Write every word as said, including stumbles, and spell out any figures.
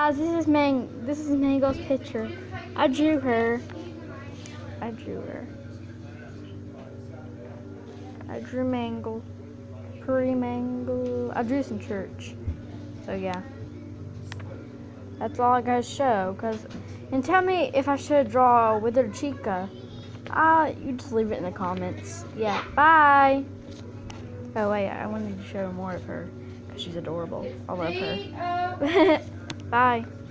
Guys, this is Mang. This is Mangle's picture. I drew her. I drew her. I drew Mangle. Pretty Mangle. I drew some church. So yeah, that's all I gotta show. Cause, and tell me if I should draw a withered chica. Ah, uh, you just leave it in the comments. Yeah. Bye. Oh wait, I wanted to show more of her. Cause she's adorable. I love her. Bye.